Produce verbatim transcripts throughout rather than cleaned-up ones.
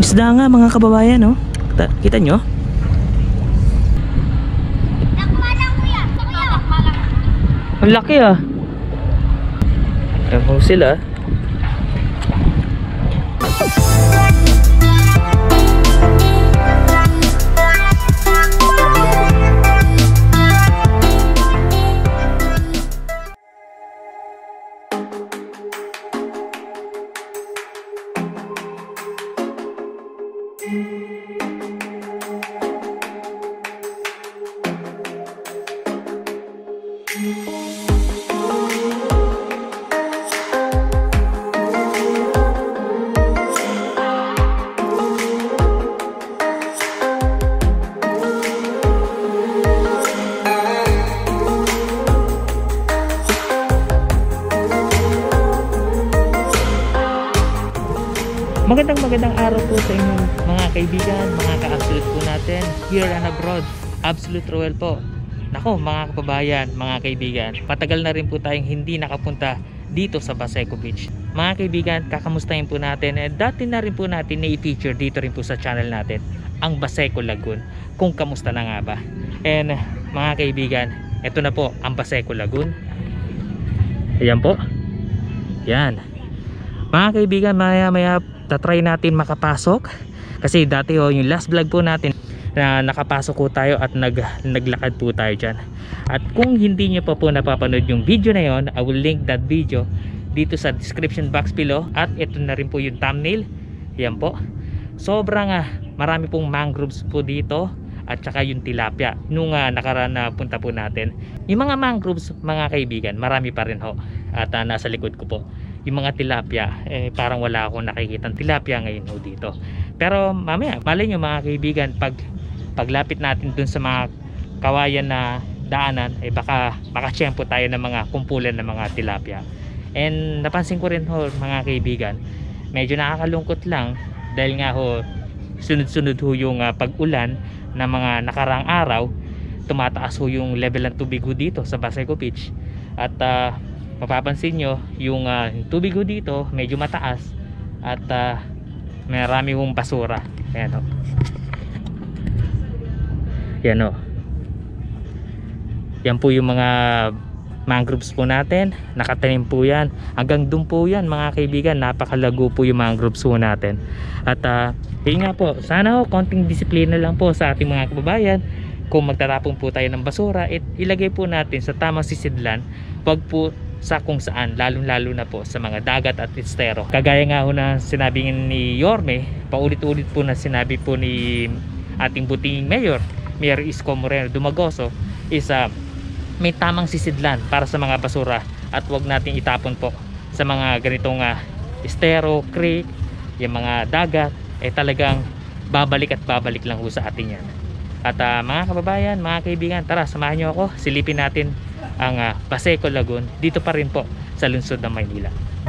Isda nga mga kababayan, no? Kita nyo? Ang laki ah. Ayan po sila. Magandang magandang araw po sa inyo mga kaibigan, mga ka-absolute po natin here and abroad. Absolute Roel po. Nako mga kababayan, mga kaibigan, patagal na rin po tayong hindi nakapunta dito sa Baseco Beach. Mga kaibigan, kakamustahin po natin, eh, dati na rin po natin na-i-feature dito rin po sa channel natin ang Baseco Lagoon, kung kamusta na nga ba. And mga kaibigan, ito na po ang Baseco Lagoon. Ayan po. Yan. Mga kaibigan, maya maya tatry natin makapasok kasi dati oh, yung last vlog po natin na nakapasok po tayo at nag, naglakad po tayo dyan. At kung hindi nyo pa po napapanood yung video na yon, I will link that video dito sa description box below, at ito na rin po yung thumbnail. Yan po, sobrang uh, marami pong mangroves po dito at saka yung tilapia nung uh, nakaraan na punta po natin. Yung mga mangroves mga kaibigan, marami pa rin ho, at uh, nasa likod ko po yung mga tilapia, eh, parang wala akong nakikitang tilapia ngayon ho dito. Pero mamaya, malay nyo mga kaibigan, pag paglapit natin dun sa mga kawayan na daanan, eh baka makachempo tayo ng mga kumpulan ng mga tilapia. And napansin ko rin ho mga kaibigan, medyo nakakalungkot lang dahil nga ho sunod-sunod ho yung uh, pag-ulan na mga nakarang araw, tumataas ho yung level ng tubig ho dito sa Baseco Beach. At uh, mapapansin nyo yung uh, tubig ho dito medyo mataas at uh, marami hong basura. Ayan o, yan o, yan po yung mga mangroves po natin, nakatanim po yan hanggang dun po yan mga kaibigan. Napakalago po yung mangroves po natin. At uh, yun nga po, sana ho konting disiplina lang po sa ating mga kababayan. Kung magtatapon po tayo ng basura, it, ilagay po natin sa tamang sisidlan, wag po sa kung saan, lalong lalo na po sa mga dagat at estero. Kagaya nga ho na sinabi ni Yorme, paulit-ulit po na sinabi po ni ating buting mayor, Mayor Isko Moreno Dumagoso, is uh, may tamang sisidlan para sa mga basura at wag natin itapon po sa mga ganitong uh, estero, creek, yung mga dagat, eh talagang babalik at babalik lang ho sa atin yan. At uh, mga kababayan, mga kaibigan, tara samahan nyo ako, silipin natin ang uh, Baseco Lagoon dito pa rin po sa lungsod ng Maynila.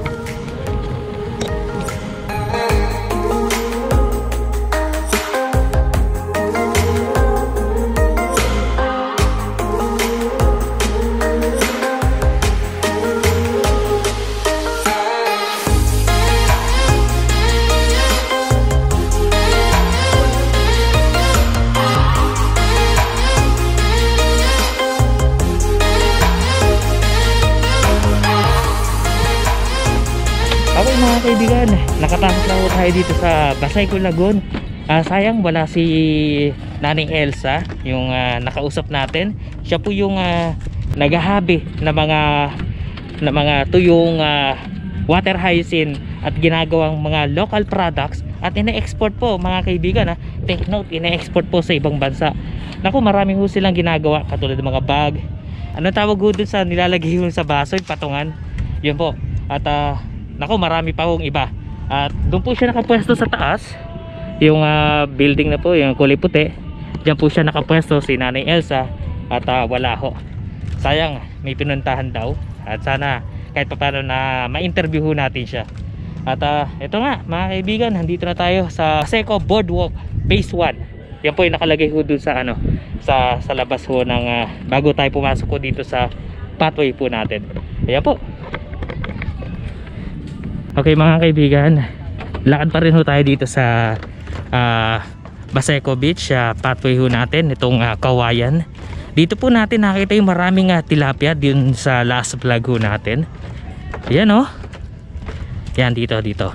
Okay mga kaibigan, nakatapos na po tayo dito sa Baseco Lagoon. uh, Sayang wala si Nanay Elsa, yung uh, nakausap natin. Siya po yung uh, naghahabi na mga na mga tuyong uh, water hyacinth at ginagawang mga local products at ina-export po mga kaibigan. Ha? Take note, ina-export po sa ibang bansa. Naku, marami ho silang ginagawa katulad ng mga bag. Ano tawag ho dun sa nilalagay ho sa baso, yung patungan. Yun po. At uh, naku, marami pa hong iba. At doon po siya nakapwesto sa taas, yung uh, building na po, yung kulay puti. Diyan po siya nakapwesto si Nanay Elsa. At uh, wala ho, sayang, may pinuntahan daw. At sana kahit pa paano na ma-interview ho natin siya. At uh, ito nga mga kaibigan, nandito na tayo sa Baseco Boardwalk Phase one. Yan po yung nakalagay ho dun sa ano, sa, sa labas ho ng uh, bago tayo pumasok ho dito sa pathway po natin. Ayan po. Okay mga kaibigan, lakad pa rin ho tayo dito sa uh, Baseco Beach, uh, pathway ho natin itong uh, Kawayan. Dito po natin nakita yung maraming uh, tilapia dun sa last vlog ho natin. Ayan oh. Yan dito dito.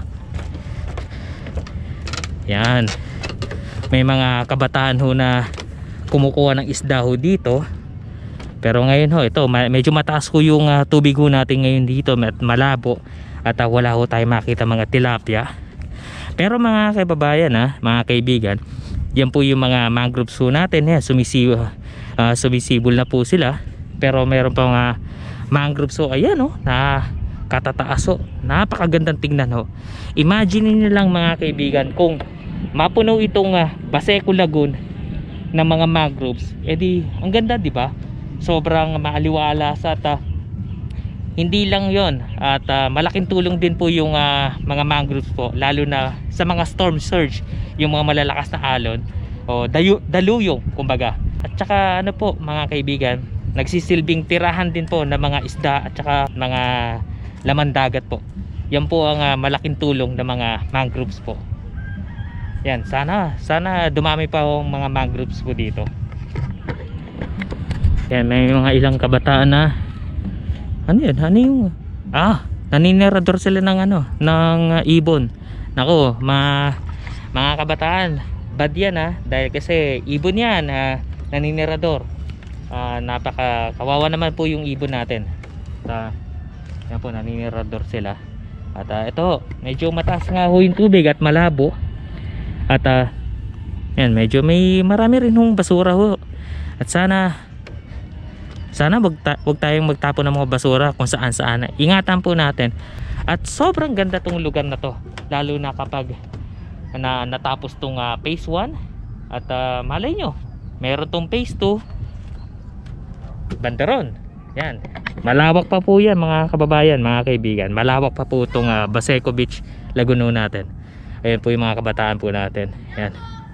Yan. May mga kabataan ho na kumukuha ng isda ho dito. Pero ngayon ho, ito medyo mataas ho yung uh, tubig ho natin ngayon dito at malabo. At uh, wala ho tayo makita mga tilapia. Pero mga kaibabayan ha, mga kaibigan, yan po yung mga mangroves ho natin. Yan, sumisi, uh, sumisibol na po sila. Pero meron pa mga mangroves ho, ayan ho, na katataas ho. Napakagandang tingnan ho. Imagine niyo lang mga kaibigan, kung mapuno itong uh, Baseco Lagoon ng mga mangroves, edi ang ganda, di ba? Sobrang maaliwalas at uh, hindi lang yon, at uh, malaking tulong din po yung uh, mga mangroves po, lalo na sa mga storm surge, yung mga malalakas na alon o dayu, daluyong kumbaga. At saka ano po mga kaibigan, nagsisilbing tirahan din po ng mga isda at saka mga laman dagat po. Yan po ang uh, malaking tulong ng mga mangroves po. Yan, sana sana dumami pa ang mga mangroves po dito. Yan, may mga ilang kabataan na ano yun, ano yung ah, naninirador sila ng ano, ng uh, ibon. Nako, ma, mga kabataan, bad yan ha, dahil kasi ibon yan, uh, naninirador. uh, napaka kawawa naman po yung ibon natin. uh, yan po, naninirador sila. At uh, ito, medyo mataas nga ho yung tubig at malabo. At uh, yan, medyo may marami rin hong basura ho. At sana Sana wag, ta wag tayong magtapon ng mga basura kung saan saan. Ingatan po natin. At sobrang ganda tong lugar na to, lalo na kapag na natapos tong uh, phase one. At uh, malay nyo, meron tong phase two, bandaron. Yan, malawak pa po yan mga kababayan, mga kaibigan. Malawak pa po itong uh, Baseco Beach Lagoon natin. Ayan po yung mga kabataan po natin. Yan.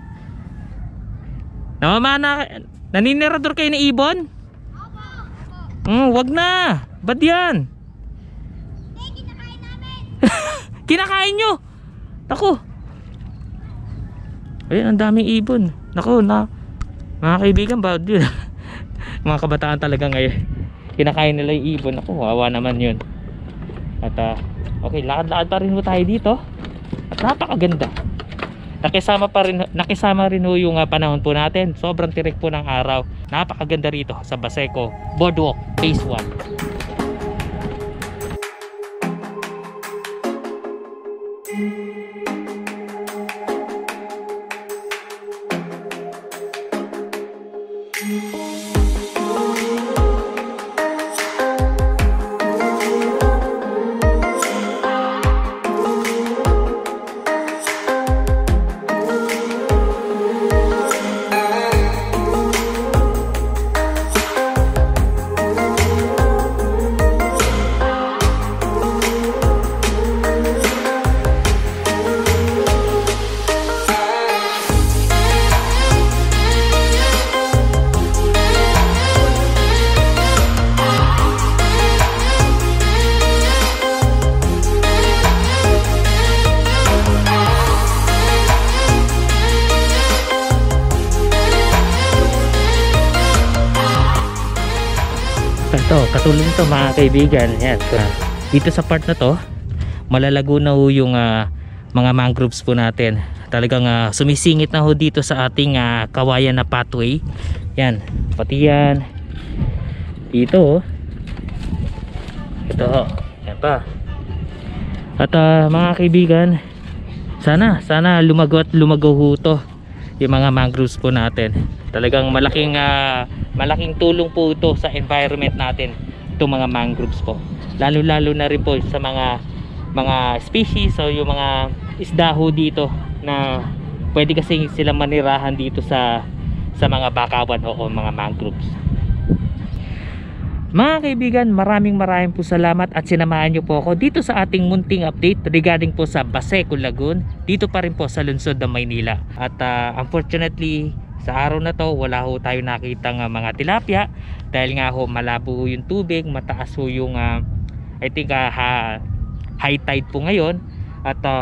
Namamana, naninirador kayo ni ibon? Hmm, wag na. Ba't yan? Eh, kinakain namin. Kinakain nyo? Naku. Ayun, ang daming ibon. Naku, na mga kaibigan, bawad yun. Mga kabataan talaga ngayon, kinakain nila yung ibon. Naku, wawa naman yun. At uh, okay, lakad-lakad pa rin mo tayo dito. At napakaganda. Nakisama pa rin, nakisama rin ho yung uh, panahon po natin. Sobrang tirik po ng araw. Napakaganda rito sa Baseco Boardwalk Phase one. Ito, katulad nito mga kaibigan. Yan, dito sa part na to, malalago na ho yung uh, mga mangroves po natin. Talagang uh, sumisingit na ho dito sa ating uh, Kawayan na pathway. Yan, pati yan dito. Ito ho, yan pa. At uh, mga kaibigan, sana sana lumago at lumago ho to yung mga mangroves po natin. Talagang malaking uh, malaking tulong po ito sa environment natin, itong mga mangroves po, lalo lalo na rin po sa mga mga species o yung mga isda ho dito na pwede kasi silang manirahan dito sa sa mga bakawan o, o mga mangroves. Mga kaibigan, maraming maraming po salamat at sinamahan nyo po ako dito sa ating munting update regarding po sa Baseco Lagoon, dito pa rin po sa lungsod ng Maynila. At uh, unfortunately sa araw na to wala ho tayo nakitang uh, mga tilapia dahil nga ho malabo ho yung tubig, mataas ho yung uh, I think uh, ha, high tide po ngayon. At uh,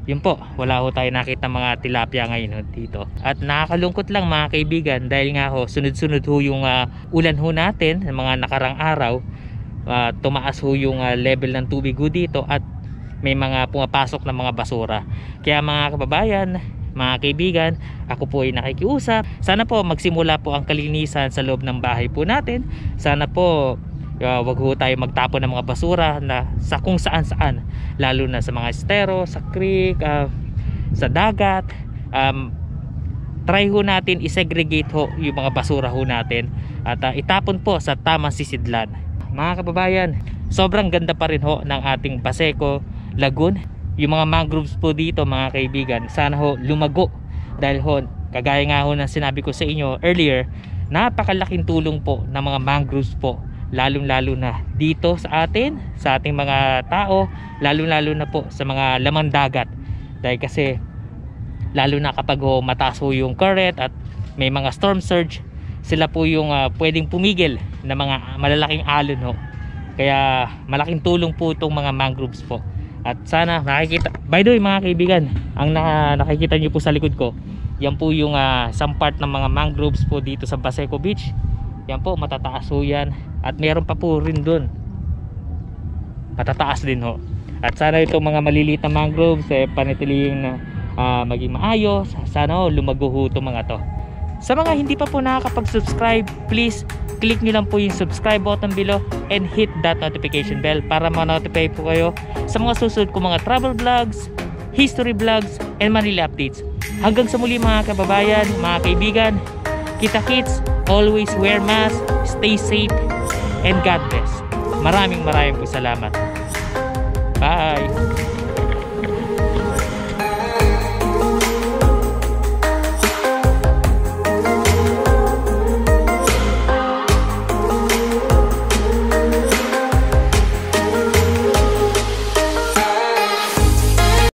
Yun po, wala ho tayo nakita mga tilapia ngayon ho dito. At nakakalungkot lang mga kaibigan, dahil nga ho sunod-sunod ho yung uh, ulan ho natin ng mga nakarang araw. uh, Tumaas ho yung uh, level ng tubig ho dito at may mga pumapasok na mga basura. Kaya mga kababayan, mga kaibigan, ako po ay nakikiusap, sana po magsimula po ang kalinisan sa loob ng bahay po natin. Sana po uh, wag ho tayo magtapon ng mga basura na sa kung saan saan, lalo na sa mga estero, sa creek, uh, sa dagat. um, Try ho natin isegregate ho yung mga basura ho natin at uh, itapon po sa tamang sisidlan. Mga kababayan, sobrang ganda pa rin ho ng ating Baseco Lagoon. Yung mga mangroves po dito mga kaibigan, sana ho lumago, dahil ho kagaya nga ho ng sinabi ko sa inyo earlier, napakalaking tulong po ng mga mangroves po, lalong lalo na dito sa atin, sa ating mga tao, lalong lalo na po sa mga lamang dagat. Dahil kasi lalo na kapag ho mataas ho yung current at may mga storm surge, sila po yung uh, pwedeng pumigil ng mga malalaking alon ho. Kaya malaking tulong po itong mga mangroves po. At sana nakikita, by the way mga kaibigan, ang naka, nakikita nyo po sa likod ko, yan po yung uh, isang part ng mga mangroves po dito sa Baseco Beach. Yan po, matataas ho yan. At meron pa po rin dun, matataas din ho. At sana itong mga maliliit na mangroves eh, panatiling na uh, maging maayos. Sana ho lumago ho itong mga to. Sa mga hindi pa po nakakapag-subscribe, please click nyo lang po yung subscribe button below and hit that notification bell para ma-notify po kayo sa mga susunod ko mga travel vlogs, history vlogs, and Manila updates. Hanggang sa muli mga kababayan, mga kaibigan, kita-kits, always wear mask, stay safe, and God bless. Maraming maraming po salamat. Bye!